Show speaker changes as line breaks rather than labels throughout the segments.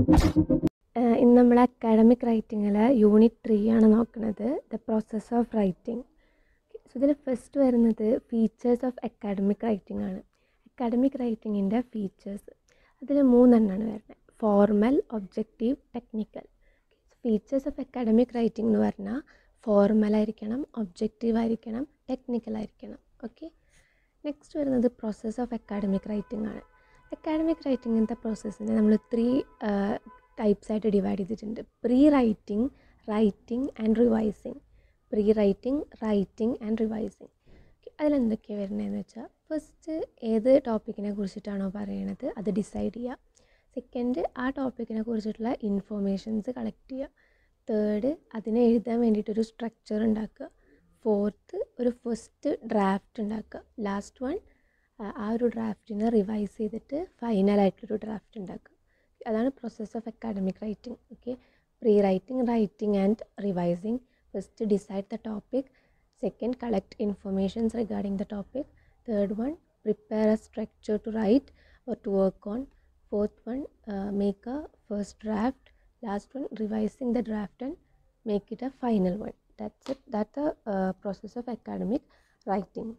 ഇന്ന് നമ്മൾ academic റൈറ്റിങ്ങിൽ unit 3 ആണ് നോക്കുന്നത്, the process of writing. So ഇതിൽ ഫസ്റ്റ് വരുന്നത് ഫീച്ചേഴ്സ് ഓഫ് അക്കാഡമിക് റൈറ്റിംഗ് ആണ്. അക്കാഡമിക് റൈറ്റിങ്ങിൻ്റെ ഫീച്ചേഴ്സ് അതിൽ 3 എണ്ണമാണ് വരുന്നത്: formal, objective, technical. Features of academic writing എന്ന് പറഞ്ഞാൽ ഫോർമലായിരിക്കണം, ഒബ്ജക്റ്റീവ് ആയിരിക്കണം, ടെക്നിക്കൽ ആയിരിക്കണം. ഓക്കെ. നെക്സ്റ്റ് വരുന്നത് പ്രോസസ് ഓഫ് അക്കാഡമിക് റൈറ്റിംഗ് ആണ്. അക്കാഡമിക് റൈറ്റിങ്ങിൻ്റെ പ്രോസസ്സിനെ നമ്മൾ 3 ടൈപ്സ് ആയിട്ട് ഡിവൈഡ് ചെയ്തിട്ടുണ്ട്: pre writing, writing and revising. Pre writing, writing and revising. അതിലെന്തൊക്കെയാണ് വരുന്നതെന്ന് വെച്ചാൽ, ഫസ്റ്റ് ഏത് ടോപ്പിക്കിനെ കുറിച്ചിട്ടാണോ പറയണത് അത് ഡിസൈഡ് ചെയ്യുക. സെക്കൻഡ്, ആ ടോപ്പിക്കിനെ കുറിച്ചിട്ടുള്ള ഇൻഫോർമേഷൻസ് കളക്ട് ചെയ്യുക. തേർഡ്, അതിനെ എഴുതാൻ വേണ്ടിയിട്ടൊരു സ്ട്രക്ചർ ഉണ്ടാക്കുക. ഫോർത്ത്, ഒരു ഫസ്റ്റ് ഡ്രാഫ്റ്റ് ഉണ്ടാക്കുക. ലാസ്റ്റ് വൺ, ആ ഒരു ഡ്രാഫ്റ്റിനെ റിവൈസ് ചെയ്തിട്ട് ഫൈനലായിട്ടൊരു ഡ്രാഫ്റ്റ് ഉണ്ടാക്കുക. അതാണ് process of academic writing. Okay. Pre writing, writing and revising. First, decide the topic. Second, collect informations regarding the topic. Third one, prepare a structure to write or to work on. Fourth one, make a first draft. Last one, revising the draft and make it a final one. That's it. That's the process of academic writing.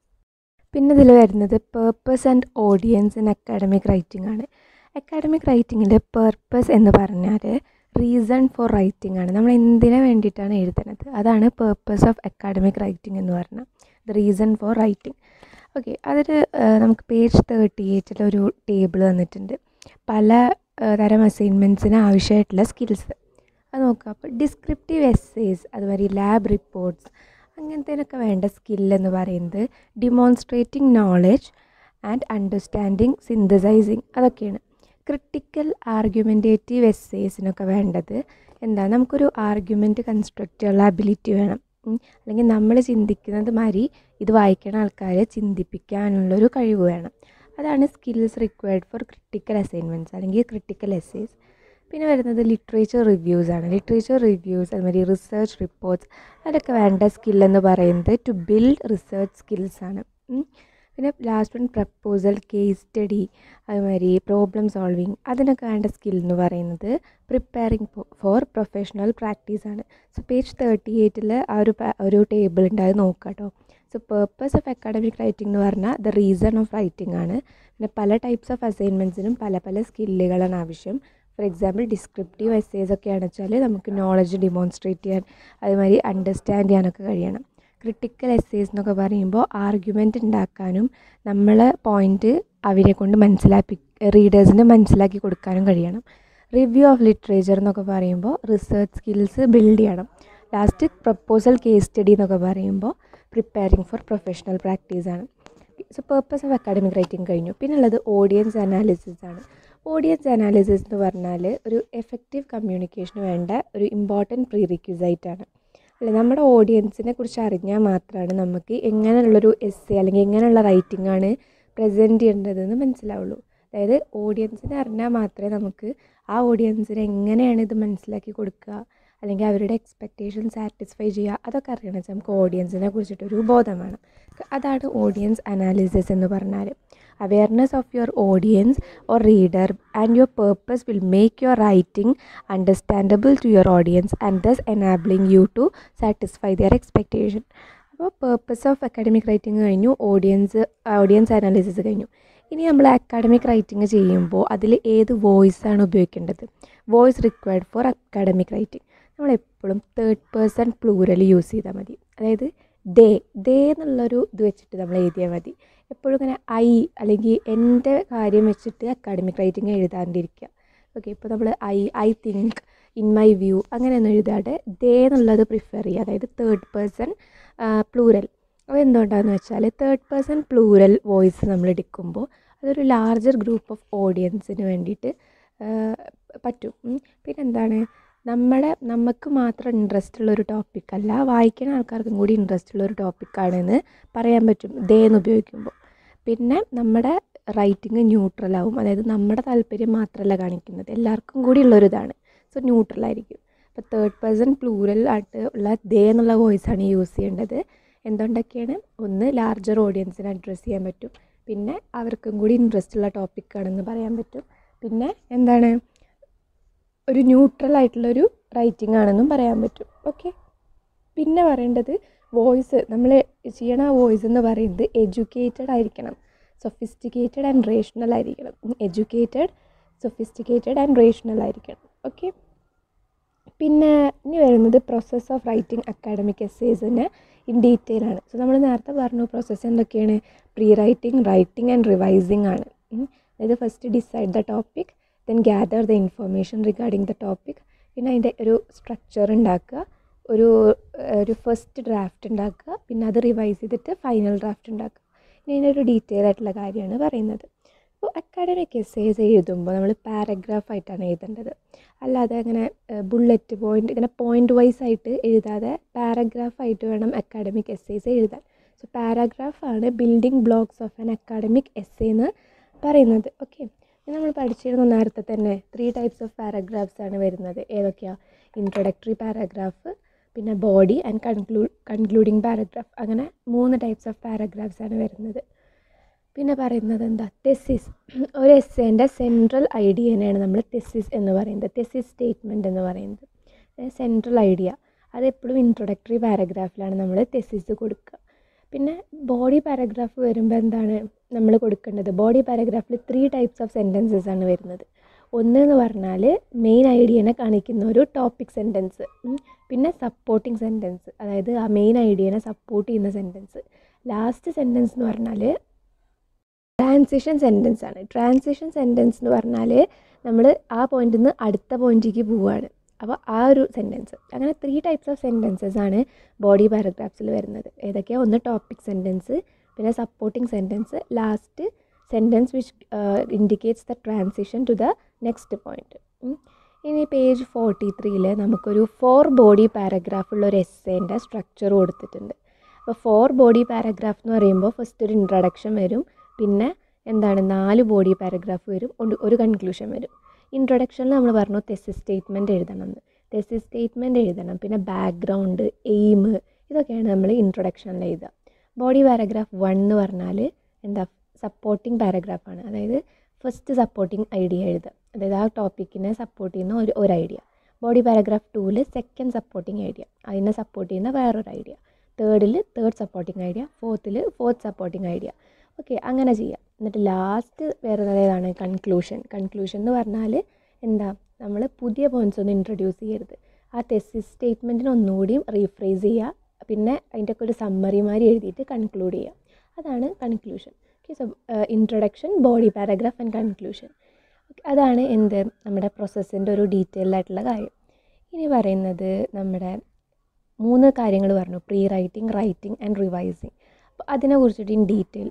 പിന്നെ ഇതിൽ വരുന്നത് purpose and audience in academic writing ആണ്. Academic റൈറ്റിങ്ങിൻ്റെ purpose എന്ന് പറഞ്ഞാൽ reason for writing ആണ്. നമ്മൾ എന്തിനു വേണ്ടിയിട്ടാണ് എഴുതുന്നത്, അതാണ് പേർപ്പസ് ഓഫ് അക്കാഡമിക് റൈറ്റിംഗ് എന്ന് പറഞ്ഞാൽ, the reason for writing. Okay. അതിൽ നമുക്ക് പേജ് 38 ഒരു ടേബിൾ തന്നിട്ടുണ്ട്, പല തരം അസൈൻമെൻറ്റ്സിന് ആവശ്യമായിട്ടുള്ള സ്കിൽസ്. അത് നോക്കുക. അപ്പോൾ ഡിസ്ക്രിപ്റ്റീവ് എസ്സേസ്, അതുമാതിരി ലാബ് റിപ്പോർട്ട്സ്, അങ്ങനത്തേനൊക്കെ വേണ്ട സ്കില്ലെന്ന് പറയുന്നത് demonstrating knowledge and understanding, synthesising, അതൊക്കെയാണ്. ക്രിട്ടിക്കൽ ആർഗ്യുമെൻറ്റേറ്റീവ് എസ്സേസിനൊക്കെ വേണ്ടത് എന്താ, നമുക്കൊരു ആർഗ്യുമെൻറ്റ് കൺസ്ട്രക്റ്റ് ചെയ്യാനുള്ള അബിലിറ്റി വേണം. അല്ലെങ്കിൽ നമ്മൾ ചിന്തിക്കുന്നത് മാതിരി ഇത് വായിക്കുന്ന ആൾക്കാരെ ചിന്തിപ്പിക്കാനുള്ളൊരു കഴിവ് വേണം. അതാണ് skills required for critical assignments അല്ലെങ്കിൽ ക്രിട്ടിക്കൽ എസ്സേസ്. പിന്നെ വരുന്നത് ലിറ്ററേച്ചർ റിവ്യൂസ് ആണ്. ലിറ്ററേച്ചർ റിവ്യൂസ്, അതുമാതിരി റിസർച്ച് റിപ്പോർട്ട്സ്, അതൊക്കെ വേണ്ട സ്കില്ലെന്ന് പറയുന്നത് ടു ബിൽഡ് റിസർച്ച് സ്കിൽസാണ്. പിന്നെ last one proposal, case study, അതുമാതിരി പ്രോബ്ലം സോൾവിങ്, അതിനൊക്കെ വേണ്ട സ്കിൽ എന്ന് പറയുന്നത് പ്രിപ്പയറിങ് ഫോർ പ്രൊഫഷണൽ പ്രാക്ടീസാണ്. സോ പേജ് 38 ഒരു ടേബിൾ ഉണ്ട്, അത് നോക്കാം കേട്ടോ. So purpose of academic writing എന്ന് പറഞ്ഞാൽ ദ റീസൺ ഓഫ് റൈറ്റിംഗ് ആണ്. പിന്നെ പല ടൈപ്സ് ഓഫ് അസൈൻമെൻറ്റ്സിനും പല പല സ്കില്ലുകളാണ് ആവശ്യം. ഫോർ എക്സാമ്പിൾ ഡിസ്ക്രിപ്റ്റീവ് എസ്സേസ് ഒക്കെ ആണെന്ന് വെച്ചാൽ നമുക്ക് നോളജ് ഡെമോൺസ്ട്രേറ്റ് ചെയ്യാൻ, അതുമാതിരി അണ്ടർസ്റ്റാൻഡ് ചെയ്യാനൊക്കെ കഴിയണം. ക്രിട്ടിക്കൽ എസ്സേസ് എന്നൊക്കെ പറയുമ്പോൾ ആർഗ്യുമെൻ്റ് ഉണ്ടാക്കാനും നമ്മളെ പോയിൻ്റ് അവരെ കൊണ്ട് റീഡേഴ്സിന് മനസ്സിലാക്കി കൊടുക്കാനും കഴിയണം. റിവ്യൂ ഓഫ് ലിറ്ററേച്ചർ എന്നൊക്കെ പറയുമ്പോൾ റിസർച്ച് സ്കിൽസ് ബിൽഡ് ചെയ്യണം. ലാസ്റ്റ് പ്രപ്പോസൽ, കേസ് സ്റ്റഡി എന്നൊക്കെ പറയുമ്പോൾ പ്രിപ്പയറിങ് ഫോർ പ്രൊഫഷണൽ പ്രാക്ടീസാണ്. So purpose of academic writing കഴിഞ്ഞു. പിന്നെ ഉള്ളത് ഓഡിയൻസ് അനാലിസിസ് ആണ്. ഓഡിയൻസ് അനാലിസിസ് എന്ന് പറഞ്ഞാൽ ഒരു എഫക്റ്റീവ് കമ്മ്യൂണിക്കേഷന് വേണ്ട ഒരു ഇമ്പോർട്ടൻറ്റ് പ്രീ റിക്വിസൈറ്റാണ്. അല്ല, നമ്മുടെ ഓഡിയൻസിനെ കുറിച്ച് അറിഞ്ഞാൽ മാത്രമാണ് നമുക്ക് എങ്ങനെയുള്ളൊരു എസ്സേ അല്ലെങ്കിൽ എങ്ങനെയുള്ള റൈറ്റിംഗ് ആണ് പ്രസൻറ്റ് ചെയ്യേണ്ടതെന്ന് മനസ്സിലാവുള്ളൂ. അതായത് ഓഡിയൻസിനെ അറിഞ്ഞാൽ മാത്രമേ നമുക്ക് ആ ഓഡിയൻസിനെ എങ്ങനെയാണ് ഇത് മനസ്സിലാക്കി കൊടുക്കുക, അല്ലെങ്കിൽ അവരുടെ എക്സ്പെക്റ്റേഷൻ സാറ്റിസ്ഫൈ ചെയ്യുക, അതൊക്കെ അറിയണം വെച്ചാൽ നമുക്ക് ഓഡിയൻസിനെ കുറിച്ചിട്ടൊരു ബോധം വേണം. അതാണ് ഓഡിയൻസ് അനാലിസിസ് എന്ന് പറഞ്ഞാൽ. Awareness of your audience or reader and your purpose will make your writing understandable to your audience and thus enabling you to satisfy their expectation. അപ്പോൾ പേർപ്പസ് ഓഫ് അക്കാഡമിക് റൈറ്റിംഗ് കഴിഞ്ഞു, audience analysis കഴിഞ്ഞു. ഇനി നമ്മൾ academic writing ചെയ്യുമ്പോൾ അതിൽ ഏത് വോയിസാണ് ഉപയോഗിക്കേണ്ടത്? Voice required for academic writing. നമ്മളെപ്പോഴും തേർഡ് പേഴ്സൺ പ്ലൂറൽ യൂസ് ചെയ്താൽ മതി. അതായത് ദേ എന്നുള്ളൊരു ഇത് വെച്ചിട്ട് നമ്മൾ എഴുതിയാൽ മതി. എപ്പോഴും ഇങ്ങനെ അല്ലെങ്കിൽ എൻ്റെ കാര്യം വെച്ചിട്ട് അക്കാഡമിക് റൈറ്റിംഗ് എഴുതാണ്ടിരിക്കുക. ഓക്കെ. ഇപ്പോൾ നമ്മൾ I think, in my view, അങ്ങനെയൊന്നും എഴുതാതെ ദേ എന്നുള്ളത് പ്രിഫർ ചെയ്യുക. അതായത് തേർഡ് പേഴ്സൺ പ്ലൂറൽ. അത് എന്തുകൊണ്ടാണെന്ന് വെച്ചാൽ തേർഡ് പേഴ്സൺ പ്ലൂറൽ വോയിസ് നമ്മൾ എടുക്കുമ്പോൾ അതൊരു ലാർജർ ഗ്രൂപ്പ് ഓഫ് ഓഡിയൻസിന് വേണ്ടിയിട്ട് പറ്റും. പിന്നെന്താണ്, നമുക്ക് മാത്രം ഇൻട്രസ്റ്റ് ഉള്ളൊരു ടോപ്പിക്കല്ല, വായിക്കുന്ന ആൾക്കാർക്കും കൂടി ഇൻട്രസ്റ്റ് ഉള്ളൊരു ടോപ്പിക്കാണെന്ന് പറയാൻ പറ്റും ദേ എന്ന് ഉപയോഗിക്കുമ്പോൾ. പിന്നെ നമ്മുടെ റൈറ്റിംഗ് ന്യൂട്രലാവും. അതായത് നമ്മുടെ താല്പര്യം മാത്രമല്ല കാണിക്കുന്നത്, എല്ലാവർക്കും കൂടി ഉള്ളൊരിതാണ്. സോ ന്യൂട്രലായിരിക്കും. അപ്പോൾ തേർഡ് പേഴ്സൺ പ്ലൂറൽ ആയിട്ട് ഉള്ള ദേ എന്നുള്ള വോയിസാണ് യൂസ് ചെയ്യേണ്ടത്. എന്തുകൊണ്ടൊക്കെയാണ്? ഒന്ന്, ലാർജർ ഓഡിയൻസിനെ അഡ്രസ്സ് ചെയ്യാൻ പറ്റും. പിന്നെ അവർക്കും കൂടി ഇൻട്രസ്റ്റ് ഉള്ള ടോപ്പിക്കാണെന്ന് പറയാൻ പറ്റും. പിന്നെ എന്താണ്, ഒരു ന്യൂട്രൽ ആയിട്ടുള്ളൊരു റൈറ്റിംഗ് ആണെന്നും പറയാൻ പറ്റും. ഓക്കെ, പിന്നെ പറയേണ്ടത് വോയിസ്. നമ്മൾ ചെയ്യണ വോയിസ് എന്ന് പറയുന്നത് എഡ്യൂക്കേറ്റഡ് ആയിരിക്കണം, സൊഫിസ്റ്റിക്കേറ്റഡ് ആൻഡ് റേഷണൽ ആയിരിക്കണം. എഡ്യൂക്കേറ്റഡ്, സൊഫിസ്റ്റിക്കേറ്റഡ് ആൻഡ് റേഷണൽ ആയിരിക്കണം. ഓക്കെ, പിന്നെ ഇനി വരുന്നത് പ്രോസസ്സ് ഓഫ് റൈറ്റിംഗ് അക്കാഡമിക് എസ്സേസിന് ഇൻ ഡീറ്റെയിൽ ആണ്. സോ നമ്മൾ നേരത്തെ പറഞ്ഞു പ്രോസസ്സ് എന്തൊക്കെയാണ്, pre writing, writing and revising ആണ്. അതായത് first decide the topic, then gather the information regarding the topic, പിന്നെ അതിൻ്റെ ഒരു സ്ട്രക്ചർ ഉണ്ടാക്കുക, ഒരു ഫസ്റ്റ് ഡ്രാഫ്റ്റ് ഉണ്ടാക്കുക, പിന്നെ അത് റിവൈസ് ചെയ്തിട്ട് ഫൈനൽ ഡ്രാഫ്റ്റ് ഉണ്ടാക്കുക. ഇനി അതിൻ്റെ ഒരു ഡീറ്റെയിൽ ആയിട്ടുള്ള കാര്യമാണ് പറയുന്നത്. അപ്പോൾ അക്കാഡമിക് എസ്സേസ് എഴുതുമ്പോൾ നമ്മൾ പാരഗ്രാഫായിട്ടാണ് എഴുതേണ്ടത്. അല്ലാതെ അങ്ങനെ ബുള്ളറ്റ് പോയിൻ്റ് ഇങ്ങനെ പോയിൻ്റ് വൈസ് ആയിട്ട് എഴുതാതെ പാരഗ്രാഫായിട്ട് വേണം അക്കാഡമിക് എസ്സേസ് എഴുതാൻ. സോ പാരഗ്രാഫാണ് building blocks of an academic essay എന്ന് പറയുന്നത്. ഓക്കെ, നമ്മൾ പഠിച്ചിരുന്ന നേരത്തെ തന്നെ 3 ടൈപ്സ് ഓഫ് പാരഗ്രാഫ്സ് ആണ് വരുന്നത്. ഏതൊക്കെയാണ്? ഇൻട്രൊഡക്ടറി പാരഗ്രാഫ്, പിന്നെ ബോഡി ആൻഡ് കൺക്ലൂഡിങ് പാരഗ്രാഫ്. അങ്ങനെ 3 ടൈപ്സ് ഓഫ് പാരഗ്രാഫ്സ് ആണ് വരുന്നത്. പിന്നെ പറയുന്നത് എന്താ? തെസിസ്. ഒരു എസ്സേൻ്റെ സെൻട്രൽ ഐഡിയനെയാണ് നമ്മൾ തെസിസ് എന്ന് പറയുന്നത്, തെസിസ് സ്റ്റേറ്റ്മെൻറ്റ് എന്ന് പറയുന്നത്. സെൻട്രൽ ഐഡിയ അതെപ്പോഴും ഇൻട്രൊഡക്ടറി പാരഗ്രാഫിലാണ് നമ്മൾ തെസിസ് കൊടുക്കുക. പിന്നെ ബോഡി പാരഗ്രാഫ് വരുമ്പോൾ എന്താണ് നമ്മൾ കൊടുക്കേണ്ടത്? ബോഡി പാരഗ്രാഫിൽ 3 ടൈപ്സ് ഓഫ് സെൻറ്റൻസസ് ആണ് വരുന്നത്. ഒന്നെന്ന് പറഞ്ഞാൽ മെയിൻ ഐഡിയനെ കാണിക്കുന്ന ഒരു ടോപ്പിക് സെൻറ്റൻസ്, പിന്നെ സപ്പോർട്ടിങ് സെൻറ്റൻസ്, അതായത് ആ മെയിൻ ഐഡിയനെ സപ്പോർട്ട് ചെയ്യുന്ന സെൻറ്റൻസ്. ലാസ്റ്റ് സെൻറ്റൻസ് എന്ന് പറഞ്ഞാൽ ട്രാൻസിഷൻ സെൻറ്റൻസ് ആണ്. ട്രാൻസിഷൻ സെൻറ്റൻസ് എന്ന് പറഞ്ഞാൽ നമ്മൾ ആ പോയിന്റിൽ നിന്ന് അടുത്ത പോയിന്റിലേക്ക് പോവുകയാണ്. അപ്പോൾ ആ ഒരു സെൻറ്റൻസ്. അങ്ങനെ 3 ടൈപ്സ് ഓഫ് സെൻറ്റൻസസ് ആണ് ബോഡി പാരഗ്രാഫ്സിൽ വരുന്നത്. ഏതൊക്കെയാണ്? ഒന്ന് ടോപ്പിക് സെൻറ്റൻസ്, പിന്നെ supporting sentence, last sentence which indicates the transition to the next point. ഇനി പേജ് 43 നമുക്കൊരു 4 ബോഡി പാരഗ്രാഫുള്ള ഒരു എസ്സേൻ്റെ സ്ട്രക്ചർ കൊടുത്തിട്ടുണ്ട്. അപ്പോൾ 4 ബോഡി പാരഗ്രാഫ് എന്ന് പറയുമ്പോൾ ഫസ്റ്റ് ഒരു ഇൻട്രൊഡക്ഷൻ വരും, പിന്നെ എന്താണ് 4 ബോഡി പാരഗ്രാഫ് വരും, ഒരു കൺക്ലൂഷൻ വരും. ഇൻട്രൊഡക്ഷനിൽ നമ്മൾ പറഞ്ഞു തെസിസ് സ്റ്റേറ്റ്മെൻറ്റ് എഴുതണം എന്ന്. തെസിസ് സ്റ്റേറ്റ്മെൻറ്റ് എഴുതണം, പിന്നെ ബാക്ക്ഗ്രൗണ്ട്, എയിം, ഇതൊക്കെയാണ് നമ്മൾ ഇൻട്രൊഡക്ഷനിൽ എഴുതുക. ബോഡി പാരഗ്രാഫ് 1 എന്ന് പറഞ്ഞാൽ എന്താ? സപ്പോർട്ടിങ് പാരഗ്രാഫാണ്. അതായത് ഫസ്റ്റ് സപ്പോർട്ടിങ് ഐഡിയ എഴുതുക, അതായത് ആ ടോപ്പിക്കിനെ സപ്പോർട്ട് ചെയ്യുന്ന ഒരു ഐഡിയ. ബോഡി പാരഗ്രാഫ് 2ൽ സെക്കൻഡ് സപ്പോർട്ടിങ് ഐഡിയ, അതിനെ സപ്പോർട്ട് ചെയ്യുന്ന വേറൊരു ഐഡിയ. തേർഡിൽ third supporting idea, fourth supporting idea. Okay, അങ്ങനെ ചെയ്യാം. എന്നിട്ട് ലാസ്റ്റ് വരുന്നത് ഏതാണ്? കൺക്ലൂഷൻ. കൺക്ലൂഷൻ എന്ന് പറഞ്ഞാൽ എന്താ? നമ്മൾ പുതിയ പോയിൻറ്റ്സ് ഒന്നും ഇൻട്രൊഡ്യൂസ് ചെയ്യരുത്. ആ തെസിസ് സ്റ്റേറ്റ്മെൻറ്റിന് ഒന്നുകൂടിയും റീഫ്രേസ് ചെയ്യുക, പിന്നെ അതിൻ്റെ ഒക്കെ ഒരു സമ്മറിമാരി എഴുതിയിട്ട് കൺക്ലൂഡ് ചെയ്യുക. അതാണ് conclusion. Okay, so introduction, body paragraph and conclusion. അതാണ് എന്ത് നമ്മുടെ പ്രോസസ്സിൻ്റെ ഒരു ഡീറ്റെയിൽഡ് ആയിട്ടുള്ള കാര്യം. ഇനി പറയുന്നത് നമ്മുടെ 3 കാര്യങ്ങൾ പറഞ്ഞു: pre writing, writing and revising. അപ്പോൾ അതിനെക്കുറിച്ചിട്ട് ഇൻ ഡീറ്റെയിൽ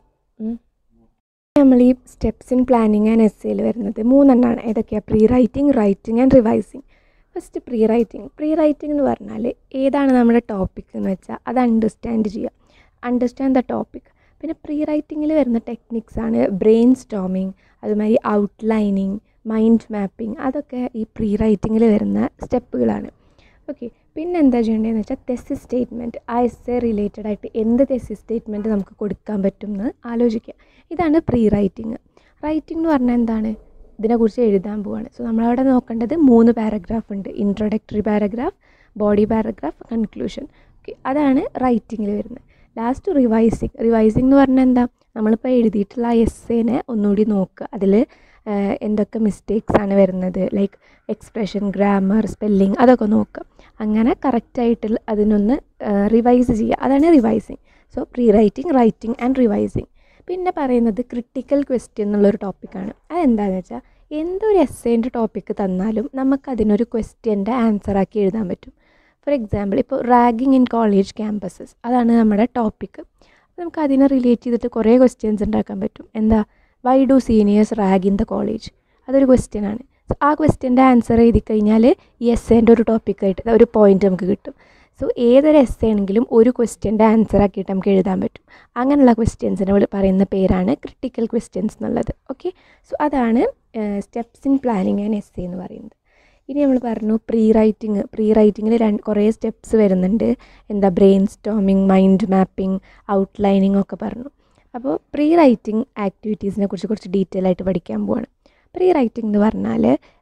നമ്മൾ ഈ സ്റ്റെപ്സ് ഇൻ പ്ലാനിങ് ആൻഡ് എസ്സേയിൽ വരുന്നത് 3 എണ്ണമാണ്. ഏതൊക്കെയാണ്? Pre writing, writing and revising. First pre writing. Pre writing എന്ന് പറഞ്ഞാൽ ഏതാണ് നമ്മുടെ ടോപ്പിക് എന്ന് വെച്ചാൽ അത് അണ്ടർസ്റ്റാൻഡ് ചെയ്യുക, അണ്ടർസ്റ്റാൻഡ് ദ ടോപ്പിക്. പിന്നെ പ്രീ റൈറ്റിങ്ങിൽ വരുന്ന ടെക്നിക്സാണ് ബ്രെയിൻ സ്റ്റോമിങ്, അതുമാതിരി ഔട്ട്ലൈനിങ്, മൈൻഡ് മാപ്പിംഗ്. അതൊക്കെ ഈ പ്രീ റൈറ്റിങ്ങിൽ വരുന്ന സ്റ്റെപ്പുകളാണ്. ഓക്കെ, പിന്നെ എന്താ ചെയ്യേണ്ടതെന്ന് വെച്ചാൽ തെസിസ് സ്റ്റേറ്റ്മെൻറ്റ്. ആ എസ്സേ റിലേറ്റഡ് ആയിട്ട് എന്ത് തെസിസ് സ്റ്റേറ്റ്മെൻറ്റ് നമുക്ക് കൊടുക്കാൻ പറ്റും എന്ന് ആലോചിക്കുക. ഇതാണ് പ്രീ റൈറ്റിംഗ്. റൈറ്റിംഗ് എന്ന് പറഞ്ഞാൽ എന്താണ്? ഇതിനെക്കുറിച്ച് എഴുതാൻ പോവാണ്. സോ നമ്മളവിടെ നോക്കേണ്ടത് 3 പാരഗ്രാഫ് ഉണ്ട്: introductory paragraph, body paragraph, conclusion. Okay, അതാണ് റൈറ്റിങ്ങിൽ വരുന്നത്. Last revising. റിവൈസിങ് എന്ന് പറഞ്ഞാൽ എന്താ? നമ്മളിപ്പോൾ എഴുതിയിട്ടുള്ള ആ എസ്സേനെ ഒന്നുകൂടി നോക്കുക, അതിൽ എന്തൊക്കെ മിസ്റ്റേക്സ് ആണ് വരുന്നത്, ലൈക്ക് എക്സ്പ്രഷൻ, ഗ്രാമർ, സ്പെല്ലിങ്, അതൊക്കെ നോക്കുക. അങ്ങനെ കറക്റ്റായിട്ട് അതിനൊന്ന് റിവൈസ് ചെയ്യുക. അതാണ് revising. So pre writing, writing and revising. പിന്നെ പറയുന്നത് ക്രിട്ടിക്കൽ ക്വസ്റ്റ്യൻ എന്നുള്ളൊരു ടോപ്പിക്കാണ്. അതെന്താണെന്ന് വെച്ചാൽ എന്തൊരു എസ്സേൻ്റെ ടോപ്പിക്ക് തന്നാലും നമുക്കതിനൊരു ക്വസ്റ്റ്യൻ്റെ ആൻസറാക്കി എഴുതാൻ പറ്റും. ഫോർ എക്സാമ്പിൾ, ഇപ്പോൾ റാഗിങ് ഇൻ കോളേജ് ക്യാമ്പസസ്, അതാണ് നമ്മുടെ ടോപ്പിക്ക്. നമുക്ക് അതിനെ റിലേറ്റ് ചെയ്തിട്ട് കുറേ ക്വസ്റ്റ്യൻസ് ഉണ്ടാക്കാൻ പറ്റും. എന്താ? Why do seniors rag in the college? അതൊരു ക്വസ്റ്റ്യനാണ്. സോ ആ ക്വസ്റ്റ്യൻ്റെ ആൻസർ എഴുതി കഴിഞ്ഞാൽ ഈ എസ്സേൻ്റെ ഒരു ടോപ്പിക്കായിട്ട് ഒരു പോയിൻ്റ് നമുക്ക് കിട്ടും. സോ ഏതൊരു എസ്സേ ആണെങ്കിലും ഒരു ക്വസ്റ്റ്യൻ്റെ ആൻസർ ആക്കിയിട്ട് നമുക്ക് എഴുതാൻ പറ്റും. അങ്ങനെയുള്ള ക്വസ്റ്റ്യൻസിന് പറയുന്ന പേരാണ് ക്രിട്ടിക്കൽ ക്വസ്റ്റ്യൻസ് എന്നുള്ളത്. ഓക്കെ, സോ അതാണ് steps in planning and essay എന്ന് പറയുന്നത്. ഇനി നമ്മൾ പറഞ്ഞു പ്രീ റൈറ്റിംഗ്. പ്രീ റൈറ്റിങ്ങിൽ കുറേ സ്റ്റെപ്സ് വരുന്നുണ്ട്. എന്താ? Brainstorming, mind mapping, outlining ഒക്കെ പറഞ്ഞു. അപ്പോൾ പ്രീ റൈറ്റിംഗ് ആക്ടിവിറ്റീസിനെ കുറിച്ച് കുറച്ച് ഡീറ്റെയിൽ ആയിട്ട് പഠിക്കാൻ പോവാണ്. പ്രീ റൈറ്റിംഗ് എന്ന് പറഞ്ഞാൽ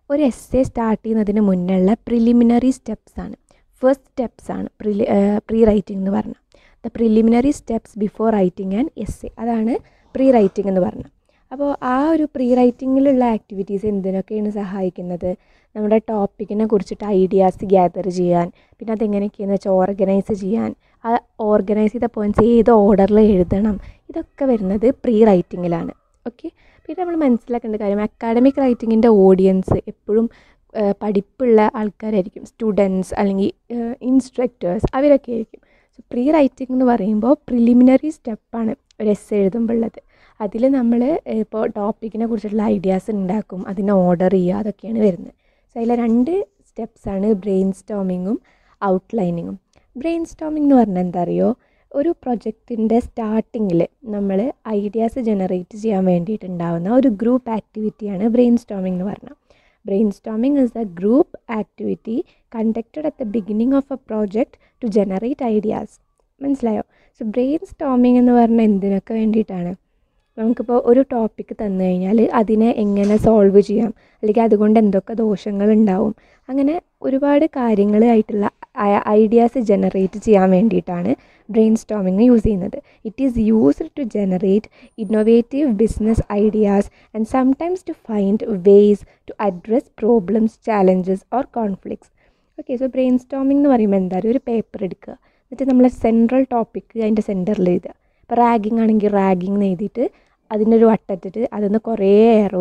ഒരു എസ്സേ സ്റ്റാർട്ട് ചെയ്യുന്നതിന് മുന്നുള്ള പ്രിലിമിനറി സ്റ്റെപ്സാണ്, ഫസ്റ്റ് സ്റ്റെപ്സാണ് പ്രീ റൈറ്റിംഗ് എന്ന് പറഞ്ഞാൽ. The preliminary steps before writing and essay, അതാണ് പ്രീ റൈറ്റിംഗ് എന്ന് പറഞ്ഞാൽ. അപ്പോൾ ആ ഒരു പ്രീ റൈറ്റിങ്ങിലുള്ള ആക്ടിവിറ്റീസ് എന്തിനൊക്കെയാണ് സഹായിക്കുന്നത്? നമ്മുടെ ടോപ്പിക്കിനെ കുറിച്ചിട്ട് ഐഡിയാസ് ഗ്യാദർ ചെയ്യാൻ, പിന്നെ അതെങ്ങനെയൊക്കെയാണെന്ന് വെച്ചാൽ ഓർഗനൈസ് ചെയ്യാൻ, ആ ഓർഗനൈസ് ചെയ്ത പോയിൻറ്റ്സ് ഏത് ഓർഡറിൽ എഴുതണം, ഇതൊക്കെ വരുന്നത് പ്രീ റൈറ്റിങ്ങിലാണ്. ഓക്കെ. പിന്നെ നമ്മൾ മനസ്സിലാക്കേണ്ട കാര്യം, അക്കാഡമിക് റൈറ്റിങ്ങിൻ്റെ ഓഡിയൻസ് എപ്പോഴും പഠിപ്പുള്ള ആൾക്കാരായിരിക്കും, സ്റ്റുഡൻസ് അല്ലെങ്കിൽ ഇൻസ്ട്രക്ടേഴ്സ്, അവരൊക്കെ ആയിരിക്കും. സോ പ്രീ റൈറ്റിംഗ് എന്ന് പറയുമ്പോൾ പ്രിലിമിനറി സ്റ്റെപ്പാണ് ഒരു എസ്സേ എഴുതുമ്പോൾ ഉള്ളത്. അതിൽ നമ്മൾ ഇപ്പോൾ ടോപ്പിക്കിനെ കുറിച്ചിട്ടുള്ള ഐഡിയാസ് ഉണ്ടാക്കും, അതിനെ ഓർഡർ ചെയ്യുക, അതൊക്കെയാണ് വരുന്നത്. സോ അതിലെ 2 സ്റ്റെപ്സാണ് ബ്രെയിൻ സ്റ്റോമിങ്ങും ഔട്ട്ലൈനിങ്ങും. ബ്രെയിൻ സ്റ്റോമിംഗ് എന്ന് പറഞ്ഞാൽ എന്താ അറിയോ, ഒരു പ്രൊജക്റ്റിൻ്റെ സ്റ്റാർട്ടിങ്ങിൽ നമ്മൾ ഐഡിയാസ് ജനറേറ്റ് ചെയ്യാൻ വേണ്ടിയിട്ടുണ്ടാകുന്ന ഒരു ഗ്രൂപ്പ് ആക്ടിവിറ്റിയാണ് ബ്രെയിൻ സ്റ്റോമിംഗ് എന്ന് പറഞ്ഞാൽ. Brainstorming is a group activity conducted at the beginning of a project to generate ideas. മനസ്സിലായോ? സോ ബ്രെയിൻ സ്റ്റോമിംഗ് എന്ന് പറഞ്ഞാൽ എന്തിനൊക്കെ വേണ്ടിയിട്ടാണ്? നമുക്കിപ്പോൾ ഒരു ടോപ്പിക്ക് തന്നു കഴിഞ്ഞാൽ അതിനെ എങ്ങനെ സോൾവ് ചെയ്യാം, അല്ലെങ്കിൽ അതുകൊണ്ട് എന്തൊക്കെ ദോഷങ്ങളുണ്ടാവും, അങ്ങനെ ഒരുപാട് കാര്യങ്ങളായിട്ടുള്ള ഐഡിയാസ് ജനറേറ്റ് ചെയ്യാൻ വേണ്ടിയിട്ടാണ് ബ്രെയിൻ സ്റ്റോമിങ് യൂസ് ചെയ്യുന്നത്. It is used to generate innovative business ideas and sometimes to find ways to address problems, challenges or conflicts. Okay. So brainstorming എന്ന് പറയുമ്പോൾ എന്താ പറയുക, ഒരു പേപ്പർ എടുക്കുക, എന്നിട്ട് നമ്മൾ സെൻട്രൽ ടോപ്പിക്ക് അതിൻ്റെ സെൻറ്ററിൽ എഴുതുക. ഇപ്പോൾ റാഗിങ് ആണെങ്കിൽ റാഗിങ് എന്ന് എഴുതിയിട്ട് അതിൻ്റെ ഒരു വട്ടത്തിട്ട് അതിന് കുറേ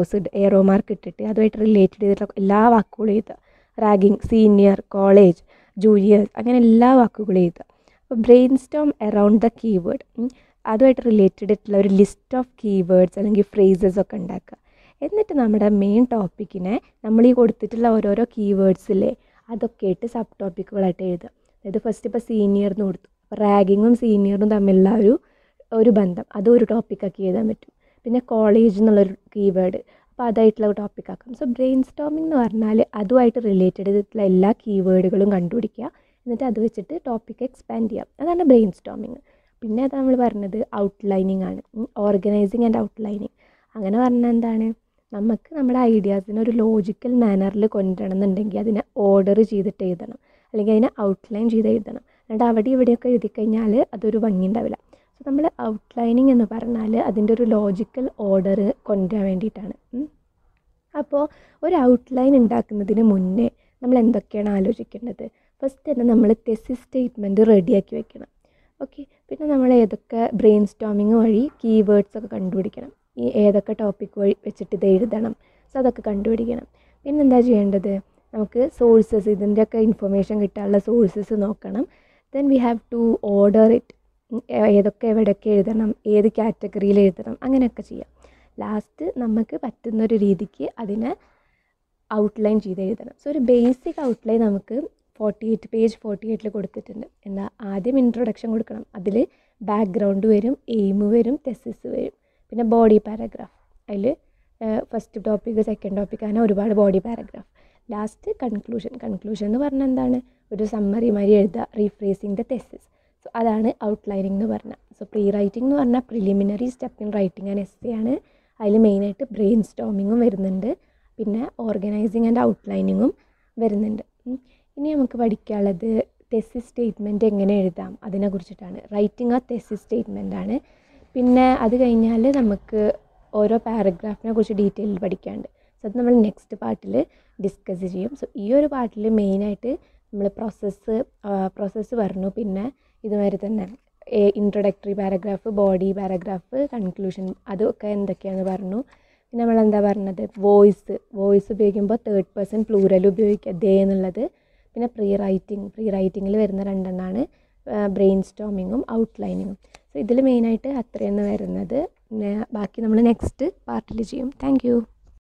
ഏറോ മാർക്ക് ഇട്ടിട്ട് അതുമായിട്ട് റിലേറ്റഡ് ചെയ്തിട്ടുള്ള എല്ലാ വാക്കുകളും എഴുതുക. റാഗിങ്, സീനിയർ, കോളേജ്, ജൂനിയേഴ്സ്, അങ്ങനെ എല്ലാ വാക്കുകളും എഴുതുക. അപ്പോൾ brainstorm around the keyword, അതുമായിട്ട് റിലേറ്റഡ് ആയിട്ടുള്ള ഒരു ലിസ്റ്റ് ഓഫ് കീവേഡ്സ് അല്ലെങ്കിൽ ഫ്രേസസ് ഒക്കെ ഉണ്ടാക്കുക. എന്നിട്ട് നമ്മുടെ മെയിൻ ടോപ്പിക്കിനെ നമ്മൾ ഈ കൊടുത്തിട്ടുള്ള ഓരോരോ കീവേഡ്സില്ലേ അതൊക്കെ ആയിട്ട് സബ് ടോപ്പിക്കുകളായിട്ട് എഴുതുക. അതായത് ഫസ്റ്റ് ഇപ്പോൾ സീനിയർ എന്ന് കൊടുത്തു, അപ്പോൾ റാഗിങ്ങും സീനിയറും തമ്മിലുള്ള ഒരു ബന്ധം, അതും ഒരു ടോപ്പിക്കാക്കി എഴുതാൻ പറ്റും. പിന്നെ കോളേജ് എന്നുള്ളൊരു കീവേഡ്, അപ്പോൾ അതായിട്ടുള്ള ഒരു ടോപ്പിക്കാക്കാം. സോ ബ്രെയിൻ സ്റ്റോമിംഗ് എന്ന് പറഞ്ഞാൽ അതുമായിട്ട് റിലേറ്റഡ് ചെയ്തിട്ടുള്ള എല്ലാ കീവേഡുകളും കണ്ടുപിടിക്കുക, എന്നിട്ട് അത് വെച്ചിട്ട് ടോപ്പിക്ക് എക്സ്പാൻഡ് ചെയ്യാം. അതാണ് ബ്രെയിൻ സ്റ്റോമിങ്. പിന്നെ അത് നമ്മൾ പറഞ്ഞത് ഔട്ട്ലൈനിങ് ആണ്, ഓർഗനൈസിങ് ആൻഡ് ഔട്ട്ലൈനിങ്. അങ്ങനെ പറഞ്ഞാൽ എന്താണ്, നമുക്ക് നമ്മുടെ ഐഡിയാസിനെ ഒരു ലോജിക്കൽ മാനറിൽ കൊണ്ടുവരണം എന്നുണ്ടെങ്കിൽ അതിനെ ഓർഡർ ചെയ്തിട്ട് എഴുതണം, അല്ലെങ്കിൽ അതിനെ ഔട്ട്ലൈൻ ചെയ്ത് എഴുതണം. എന്നിട്ട് അവിടെ ഇവിടെയൊക്കെ എഴുതി കഴിഞ്ഞാൽ അതൊരു ഭംഗി ഉണ്ടാവില്ല. സോ നമ്മൾ ഔട്ട്ലൈനിങ് എന്ന് പറഞ്ഞാൽ അതിൻ്റെ ഒരു ലോജിക്കൽ ഓർഡർ കൊണ്ടുവരാൻ വേണ്ടിയിട്ടാണ്. അപ്പോൾ ഒരു ഔട്ട്ലൈൻ ഉണ്ടാക്കുന്നതിന് മുന്നേ നമ്മൾ എന്തൊക്കെയാണ് ആലോചിക്കേണ്ടത്? ഫസ്റ്റ് തന്നെ നമ്മൾ തെസിസ് സ്റ്റേറ്റ്മെൻറ്റ് റെഡിയാക്കി വെക്കണം. ഓക്കെ. പിന്നെ നമ്മൾ ഏതൊക്കെ ബ്രെയിൻ സ്റ്റോമിങ് വഴി കീവേഡ്സൊക്കെ കണ്ടുപിടിക്കണം, ഈ ഏതൊക്കെ ടോപ്പിക്ക് വഴി വെച്ചിട്ട് ഇത് എഴുതണം, സോ അതൊക്കെ കണ്ടുപിടിക്കണം. പിന്നെ എന്താ ചെയ്യേണ്ടത്, നമുക്ക് സോഴ്സസ്, ഇതിൻ്റെയൊക്കെ ഇൻഫർമേഷൻ കിട്ടാനുള്ള സോഴ്സസ് നോക്കണം. Then we have to order it, ഏതൊക്കെ എവിടെയൊക്കെ എഴുതണം, ഏത് കാറ്റഗറിയിൽ എഴുതണം, അങ്ങനെയൊക്കെ ചെയ്യാം. ലാസ്റ്റ് നമുക്ക് പറ്റുന്നൊരു രീതിക്ക് അതിനെ ഔട്ട്ലൈൻ ചെയ്ത് എഴുതണം. സോ ഒരു ബേസിക് ഔട്ട്ലൈൻ നമുക്ക് 48 പേജ് കൊടുത്തിട്ടുണ്ട്. എന്നാൽ ആദ്യം ഇൻട്രൊഡക്ഷൻ കൊടുക്കണം, അതിൽ ബാക്ക്ഗ്രൗണ്ട് വരും, എയിം വരും, തെസിസ് വരും, പിന്നെ ബോഡി പാരഗ്രാഫ്, അതിൽ ഫസ്റ്റ് ടോപ്പിക്ക്, സെക്കൻഡ് ടോപ്പിക്ക്, അങ്ങനെ ഒരുപാട് ബോഡി പാരഗ്രാഫ്. ലാസ്റ്റ് കൺക്ലൂഷൻ എന്ന് പറഞ്ഞാൽ എന്താണ്, ഒരു സമ്മറി മാതിരി എഴുതുക, റീഫ്രേസിങ് ദ തെസിസ്. സോ അതാണ് ഔട്ട്ലൈനിങ് എന്ന് പറഞ്ഞാൽ. സോ പ്രീ റൈറ്റിംഗ് എന്ന് പറഞ്ഞാൽ preliminary step in writing and essay ആണ്. അതിൽ മെയിനായിട്ട് ബ്രെയിൻ സ്റ്റോമിങ്ങും വരുന്നുണ്ട്, പിന്നെ ഓർഗനൈസിങ് ആൻഡ് ഔട്ട്ലൈനിങ്ങും വരുന്നുണ്ട്. ഇനി നമുക്ക് പഠിക്കാനുള്ളത് തെസിസ് സ്റ്റേറ്റ്മെൻറ്റ് എങ്ങനെ എഴുതാം അതിനെക്കുറിച്ചിട്ടാണ്. റൈറ്റിംഗ് ആ തെസിസ് സ്റ്റേറ്റ്മെൻ്റ് ആണ്. പിന്നെ അത് കഴിഞ്ഞാൽ നമുക്ക് ഓരോ പാരഗ്രാഫിനെ കുറിച്ച് ഡീറ്റെയിൽ പഠിക്കാനുണ്ട്. സോ അത് നമ്മൾ നെക്സ്റ്റ് പാർട്ടിൽ ഡിസ്കസ് ചെയ്യും. സോ ഈ ഒരു പാർട്ടിൽ മെയിനായിട്ട് നമ്മൾ പ്രോസസ്സ് പറഞ്ഞു, പിന്നെ ഇതുമാതിരി തന്നെ introductory paragraph, body paragraph, conclusion, അതൊക്കെ എന്തൊക്കെയാണെന്ന് പറഞ്ഞു. പിന്നെ നമ്മളെന്താ പറഞ്ഞത്, വോയിസ് ഉപയോഗിക്കുമ്പോൾ 3rd person പ്ലൂറൽ ഉപയോഗിക്കുക, ദേ എന്നുള്ളത്. പിന്നെ പ്രീ റൈറ്റിങ്ങിൽ വരുന്ന 2 ബ്രെയിൻ സ്റ്റോമിങ്ങും ഔട്ട്ലൈനിങ്ങും. സോ ഇതിൽ മെയിനായിട്ട് അത്രയാണ് വരുന്നത്. പിന്നെ ബാക്കി നമ്മൾ നെക്സ്റ്റ് പാർട്ടിൽ ചെയ്യും. Thank U.